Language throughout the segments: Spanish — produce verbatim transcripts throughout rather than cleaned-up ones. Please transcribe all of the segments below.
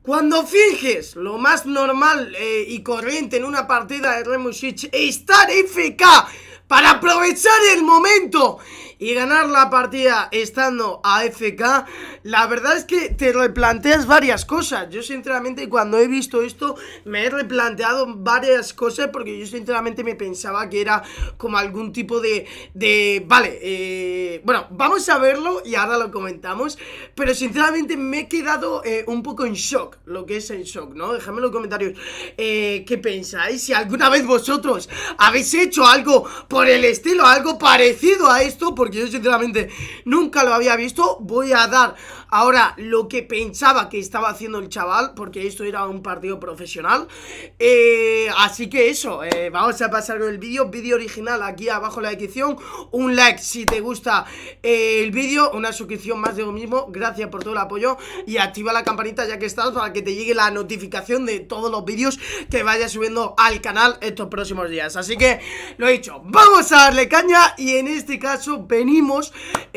Cuando finges lo más normal eh, y corriente en una partida de Rainbow Six, estar F K para aprovechar el momento y ganar la partida estando a F K, la verdad es que te replanteas varias cosas. Yo sinceramente cuando he visto esto me he replanteado varias cosas, porque yo sinceramente me pensaba que era como algún tipo de... de vale, eh, bueno, vamos a verlo y ahora lo comentamos, pero sinceramente me he quedado eh, un poco en shock, lo que es en shock, ¿no? Dejadme en los comentarios eh, qué pensáis, si alguna vez vosotros habéis hecho algo por el estilo, algo parecido a esto, porque yo sinceramente nunca lo había visto. Voy a dar ahora lo que pensaba que estaba haciendo el chaval, porque esto era un partido profesional. eh, Así que eso, eh, vamos a pasar con el vídeo, vídeo original aquí abajo en la descripción. Un like si te gusta eh, el vídeo, una suscripción más de lo mismo. Gracias por todo el apoyo y activa la campanita ya que estás, para que te llegue la notificación de todos los vídeos que vaya subiendo al canal estos próximos días. Así que, lo he dicho, vamos a darle caña. Y en este caso venimos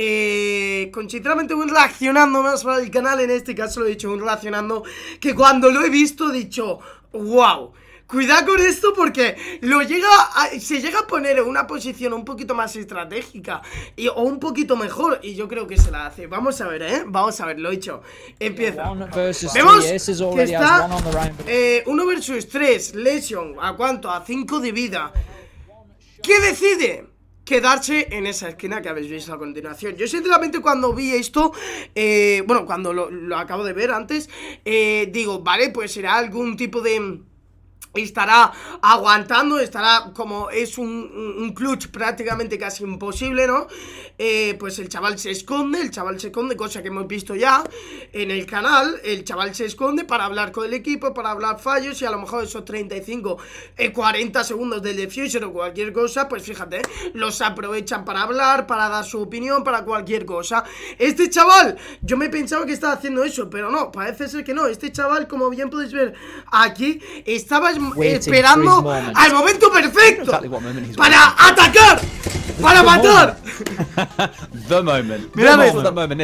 eh, con sinceramente un reaccionando más para el canal. En este caso lo he dicho, un reaccionando que cuando lo he visto he dicho, wow. Cuidado con esto, porque lo llega a, se llega a poner en una posición un poquito más estratégica y, o un poquito mejor, y yo creo que se la hace. Vamos a ver, ¿eh? Vamos a ver, lo he hecho. Empieza. Vemos que está eh, uno versus tres, Lesion, ¿a cuánto? A cinco de vida. ¿Qué decide? Quedarse en esa esquina que habéis visto a continuación. Yo sinceramente cuando vi esto, eh, bueno, cuando lo, lo acabo de ver antes, eh, digo, vale, pues será algún tipo de... estará aguantando, estará como es un, un clutch prácticamente casi imposible, ¿no? Eh, pues el chaval se esconde, el chaval se esconde, cosa que hemos visto ya en el canal. El chaval se esconde para hablar con el equipo, para hablar fallos, y a lo mejor esos treinta y cinco, cuarenta segundos del diffuser o cualquier cosa, pues fíjate, los aprovechan para hablar, para dar su opinión, para cualquier cosa. Este chaval, yo me pensaba que estaba haciendo eso, pero no, parece ser que no. Este chaval, como bien podéis ver aquí, estaba esperando al momento perfecto para atacar, para matar. The moment. Mirad esto.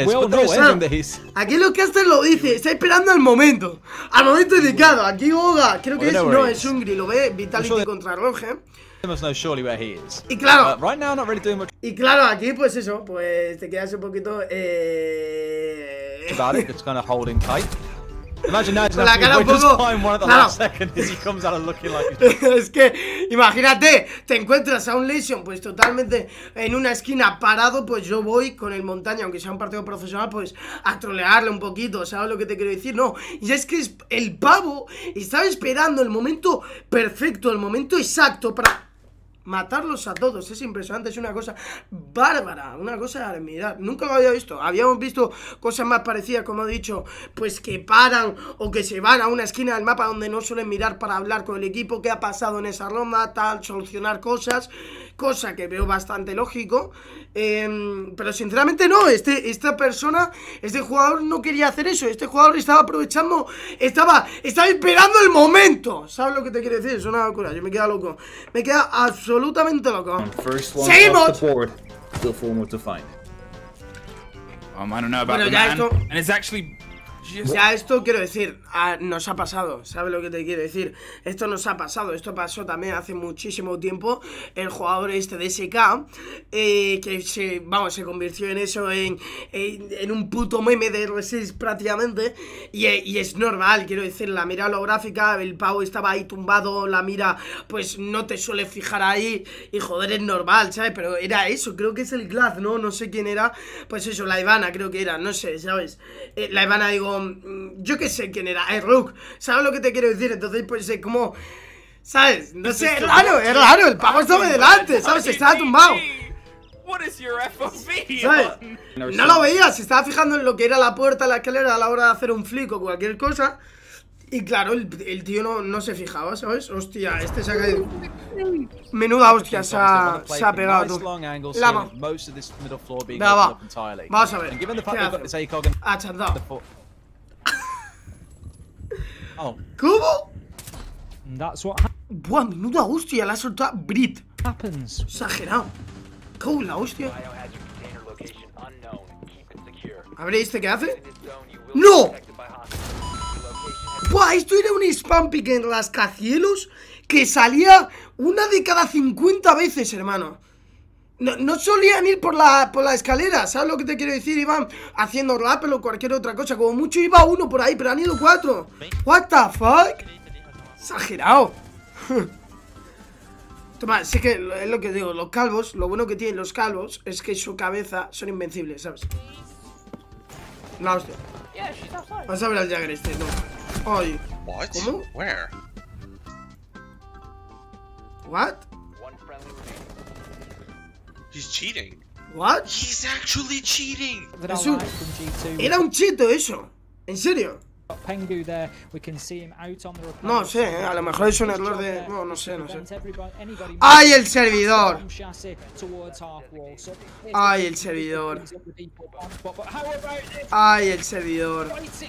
Aquí lo que hasta lo dice, está esperando al momento, al momento indicado. Aquí Oga, creo que es, no, es Hungry, lo ve, Vitality contra Roge. Y claro, y claro, aquí pues eso, pues te quedas un poquito eh... Imagine now, con la cara un poco... Claro. Es que, imagínate, te encuentras a un Lesion pues totalmente en una esquina parado. Pues yo voy con el Montaña, aunque sea un partido profesional, pues a trolearle un poquito, ¿sabes lo que te quiero decir? No, y es que es, el pavo estaba esperando el momento perfecto, el momento exacto para matarlos a todos. Es impresionante, es una cosa bárbara, una cosa de mirar. Nunca lo había visto. Habíamos visto cosas más parecidas, como he dicho, pues que paran o que se van a una esquina del mapa donde no suelen mirar para hablar con el equipo, qué ha pasado en esa ronda, tal, solucionar cosas, cosa que veo bastante lógico. Eh, pero sinceramente no, este, esta persona, este jugador no quería hacer eso. Este jugador estaba aprovechando, estaba, estaba esperando el momento. ¿Sabes lo que te quiero decir? Es una locura, yo me quedo loco. Me queda absolutamente loco. ¡Seguimos! Bueno, ya esto... Ya esto quiero decir, ah, nos ha pasado, ¿sabes lo que te quiero decir? Esto nos ha pasado, esto pasó también hace muchísimo tiempo. El jugador este de S K, eh, que se, vamos, se convirtió en eso, en, en, en un puto meme de R seis prácticamente. Y, y es normal, quiero decir, la mira holográfica, el pavo estaba ahí tumbado, la mira pues no te suele fijar ahí. Y joder, es normal, ¿sabes? Pero era eso, creo que es el Glad, ¿no? No sé quién era, pues eso, la Ivana creo que era, no sé, ¿sabes? Eh, la Ivana, digo... yo qué sé quién era, el Rook, ¿sabes lo que te quiero decir? Entonces pues eh, como, ¿sabes? No sé, es raro, es raro, el pavo estaba delante, ¿sabes? Estaba tumbado, ¿sabes? No lo veía, se estaba fijando en lo que era la puerta, la escalera a la hora de hacer un flick o cualquier cosa. Y claro, el, el tío no, no se fijaba, ¿sabes? Hostia, este se ha caído. Menuda hostia se ha, se ha pegado, tú. Lama. Venga, va. Vamos a ver. ¿Qué hace? Ha chantado. ¿Cómo? Buah, menuda hostia, la ha soltado Brit. Exagerado. ¿Cómo la hostia? A ver, ¿este qué hace? ¡No! Buah, esto era un spam pick en rascacielos que salía una de cada cincuenta veces, hermano. No, no solían ir por la, por la escalera, ¿sabes lo que te quiero decir? Iban haciendo rappel o cualquier otra cosa. Como mucho iba uno por ahí, pero han ido cuatro. What the fuck? Exagerado. Toma, sí que es lo que digo, los calvos, lo bueno que tienen los calvos es que su cabeza son invencibles, ¿sabes? La hostia. Vas a ver al Jagger este, no. Ay. ¿Cómo? Where? What? He's cheating. What? He's actually cheating. Es un... Era un cheto eso. ¿En serio? No sé, ¿eh? A lo mejor es un error de... No, no sé, no sé. ¡Ay, el servidor! ¡Ay, el servidor! ¡Ay, el servidor!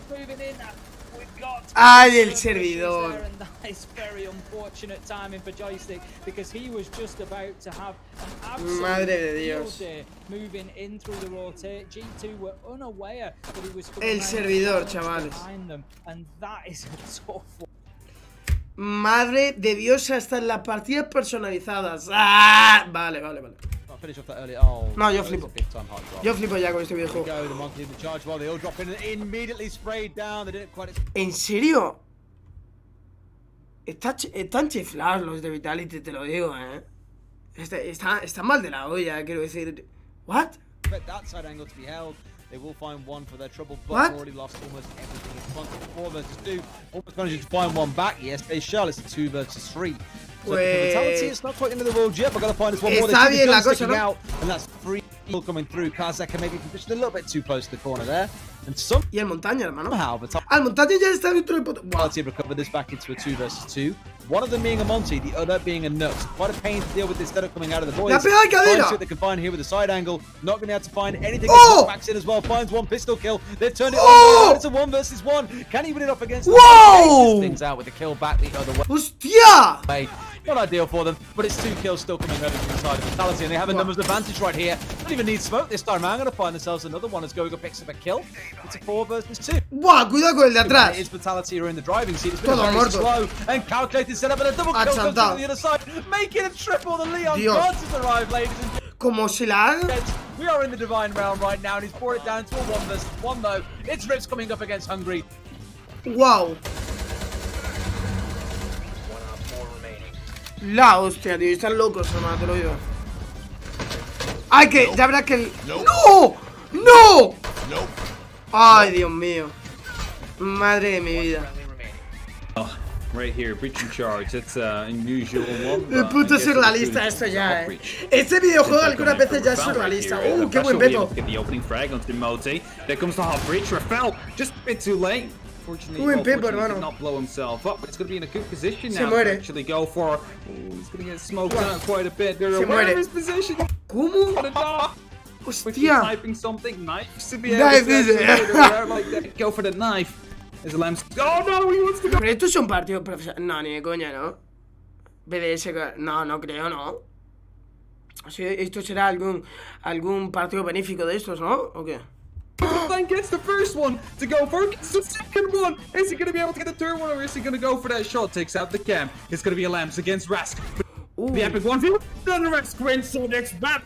¡Ay, el servidor! Madre de Dios. El servidor, chavales. Madre de Dios, hasta en las partidas personalizadas. ¡Ah! Vale, vale, vale. No, yo flipo. Yo flipo ya con este videojuego. ¿En serio? Está, están chiflados los de Vitality, te lo digo, eh. Está, está, está mal de la olla, quiero decir. ¿What? They will find one for their trouble, but What? already lost almost everything. It's one four versus two. Almost managing to find one back. Yes, they Charlotte's a two versus three. So the Vitality, it's not quite into the world yet. But gotta find us one more. Está bien la cosa, ¿no? Out, and that's three people coming through. Kazaka maybe positioned a little bit too close to the corner there. And some y el montaña, hermano. Somehow, but Al montaña ya está dentro del poto. Vitality have recovered this back into a two versus two. One of them being a Monty, the other being a Nux. Quite a pain to deal with this setup coming out of the boys. La pega de cadera. See what they can find here with a side angle. Not going to be able to find anything. Oh! Backs in as well. Finds one pistol kill. They've turned it Oh! on. It's a one versus one. Can he win it off against? Whoa! Things out with the kill back the other way. ¡Hostia! Not ideal for them, but it's two kills still coming over from the side of Vitality, and they have a numbers advantage right here. Don't even need smoke this time. I'm going to find themselves another one as Gogo picks up a kill. It's a four versus two. Buah, cuidado con el de atrás. It's Vitality who are in the driving seat. It's been Todo a very muerto. slow and calculated setup, and a double kill comes to the other side, making a triple. The Leon Gods has arrived, ladies and gentlemen. Como si la haga. We are in the Divine Realm right now, and he's brought it down to a one versus one though. It's Rips coming up against Hungry. Wow. La hostia, tío, están locos, hermano, te lo digo. Ay, que ya verás que el... ¡No! ¡No! Ay, Dios mío. Madre de mi vida. Right here, breaching charge. That's uh, unusual one. El puto surrealista esto ya, eh. Este videojuego algunas veces ya es surrealista. Uh, qué buen peto. The opening frag onto Moti. There comes the half breach. Rafael just a bit too late. Fortunately, Buen well, pepo, fortunately hermano. did not blow himself up, but it's going to be in a good position Se now muere. to actually go for. Ooh, he's going to get smoked out quite a bit. They're Se aware muere. of his position. ¿Cómo? What a dog. Quickly Hostia. typing something nice to be able Knife, to is it? actually like that. Go for the knife. As the lambs. Oh no, he wants to go. Pero esto es un partido profesional. No, ni de coña, ¿no? B D S. No, no creo, ¿no? Sí, esto será algún algún partido benéfico de estos, ¿no? ¿O qué? Then gets the first one to go for gets the second one. Is he going to be able to get the third one, or is he going to go for that shot? Takes out the cam. It's going to be a Lambs against Rask. Uh. The epic one view. Then Rask wins so next map.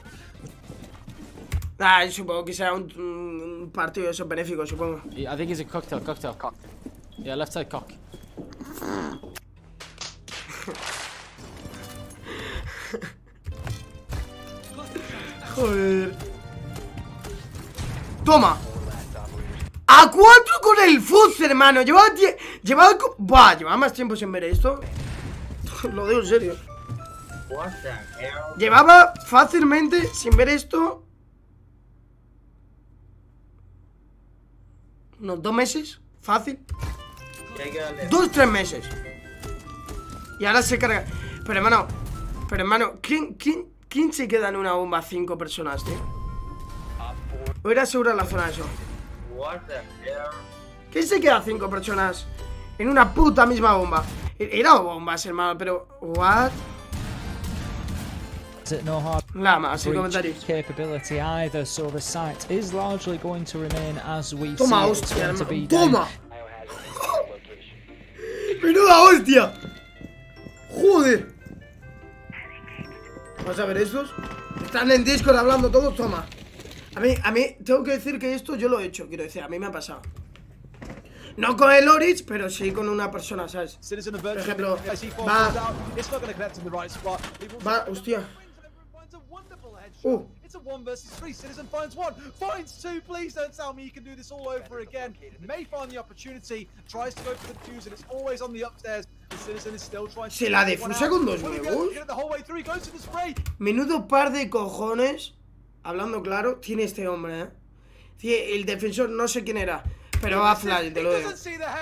Ah, supongo que será un, un partido de esos benéficos, supongo. Yeah, I think it's a cocktail, cocktail, cock. Yeah, left side cock. Joder. Toma. A cuatro con el Fuzz, hermano. Llevaba, llevaba, buah, llevaba más tiempo sin ver esto. Lo digo en serio. Llevaba fácilmente sin ver esto unos dos meses. Fácil. Dos, tres meses. Y ahora se carga. Pero hermano, pero hermano, ¿quién, quién, quién se queda en una bomba a cinco personas, tío? Voy a ir a asegurar la zona de eso. ¿Quién se queda a cinco personas en una puta misma bomba? Era bombas, hermano, pero... ¿What? No hard Lama, sin comentarios. capability either, so the site is largely going to remain as we Toma, see hostia, it's going to be hermano. down. Toma. ¡Hostia! ¡Joder! Vamos a ver estos. Están en Discord hablando todos, toma. A mí, a mí, tengo que decir que esto yo lo he hecho, quiero decir, a mí me ha pasado. No con el Oryx, pero sí con una persona, ¿sabes? Por ejemplo, va... Va, hostia. Uh. It's a one versus three. Citizen finds one, finds two. Please don't tell me you can do this all over again. May find the opportunity, tries to go for the defuse, and it's always on the upstairs. The Citizen is still trying to. Se la defusa con dos huevos. Menudo par de cojones, hablando claro, tiene este hombre, ¿eh? Sí, el defensor no sé quién era, pero va a flash, te lo digo.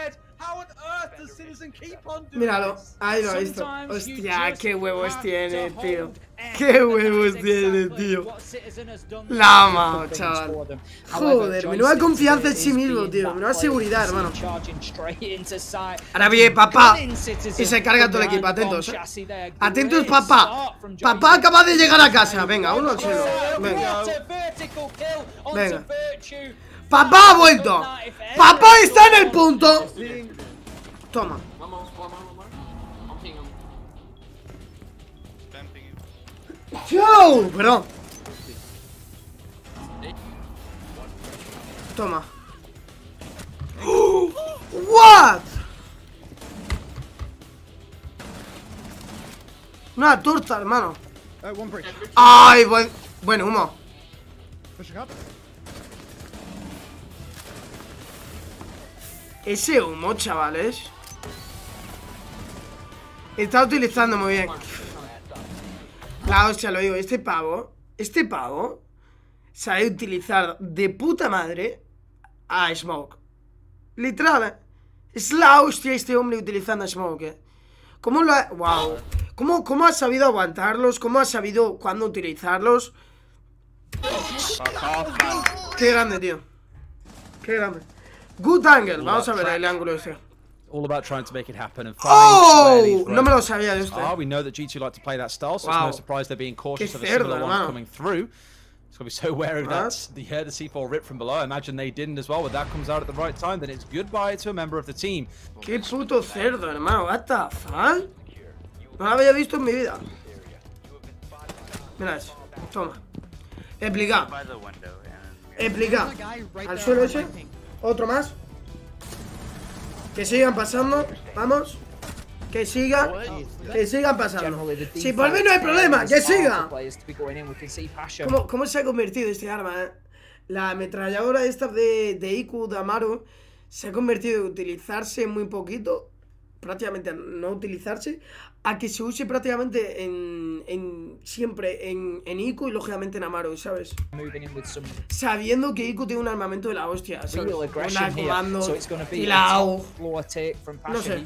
Míralo, ahí lo ha visto. Hostia, qué huevos tiene, tío. Qué huevos tiene, tío. La amo, chaval. Joder, menuda confianza en sí mismo, tío. Menuda seguridad, hermano. Ahora viene papá y se carga todo el equipo. Atentos, eh. Atentos, papá. Papá acaba de llegar a casa. Venga, uno al suelo. Venga. Venga. Papá ha vuelto. Papá está en el punto. Toma. ¡Chau! Perdón. Toma. What? Una torta, hermano. Ay, buen, buen humo. Ese humo, chavales. Está utilizando muy bien. La hostia, lo digo, este pavo Este pavo sabe utilizar de puta madre a Smoke. Literal, ¿eh? Es la hostia este hombre utilizando a Smoke, ¿eh? ¿Cómo lo ha... Wow. ¿Cómo, cómo ha sabido aguantarlos? ¿Cómo ha sabido cuándo utilizarlos? Qué grande, tío. Qué grande. Good angle. Vamos a ver el ángulo ese. All about trying to make it happen and find oh, no me lo sabía de esto. We know that G two like to play that style, so wow. It's no surprise they're being cautious of a similar one coming through. It's gonna be so wary of that. They heard the C four rip from below. I imagine they didn't as well, but that comes out at the right time. Then it's goodbye to a member of the team. Qué puto cerdo, hermano. What the fuck? No lo había visto en mi vida. Mira eso. Toma. Explica. Explica. Al suelo ese. Otro más. Que sigan pasando, vamos. Que sigan, que sigan pasando. Si por mí no hay problema, que siga. ¿Cómo, cómo se ha convertido este arma, eh? La ametralladora esta de, de I Q de Amaru se ha convertido en utilizarse muy poquito, prácticamente no utilizarse, a que se use prácticamente en, en siempre en, en I Q y lógicamente en Amaru, ¿sabes? Sabiendo que I Q tiene un armamento de la hostia, ¿sabes? Una comando y la A U. No sé.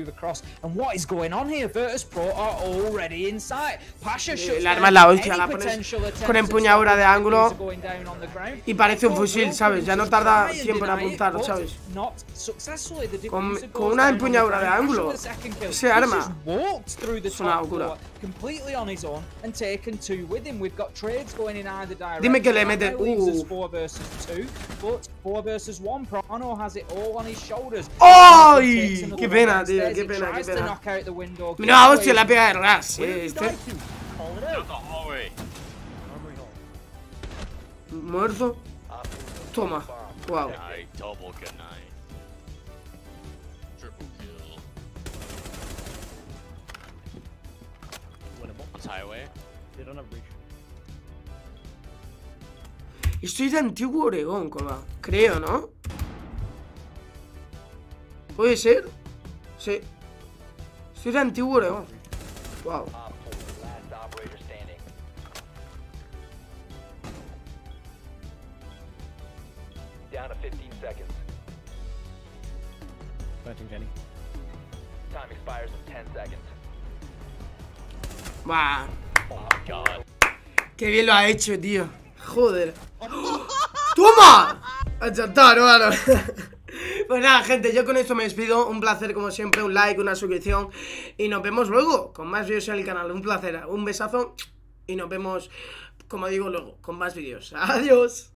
El arma es la hostia, la pones con empuñadura de ángulo y parece un fusil, ¿sabes? Ya no tarda tiempo en apuntar, ¿sabes? Con, con una empuñadura de ángulo, ese arma es una locura. Dime que le mete. Uh. ¡Ay! ¡Qué pena, tío! ¡Qué pena, qué pena! Mira, hostia, la pega de ras, eh, este. Muerto. Toma. Wow. Estoy de Antiguo Oregón, cola. Creo, ¿no? ¿Puede ser? Sí. Estoy de Antiguo Oregón. Wow. Bah. Qué bien lo ha hecho, tío. Joder. ¡Toma! A chantar, hermano. Pues nada, gente, yo con esto me despido. Un placer, como siempre, un like, una suscripción. Y nos vemos luego con más vídeos en el canal. Un placer, un besazo. Y nos vemos, como digo, luego con más vídeos. Adiós.